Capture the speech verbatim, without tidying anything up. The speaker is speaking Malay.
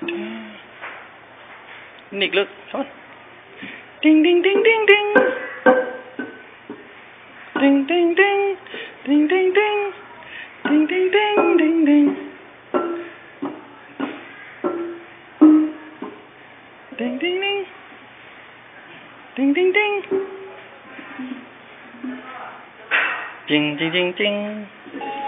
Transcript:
Nick, look, come on. Ding, ding, ding, ding, ding. Ding, ding, ding. Ding, ding, ding. Ding, ding, ding, ding, ding. Ding, ding, ding. Ding, ding, ding. Ding, ding, ding, ding.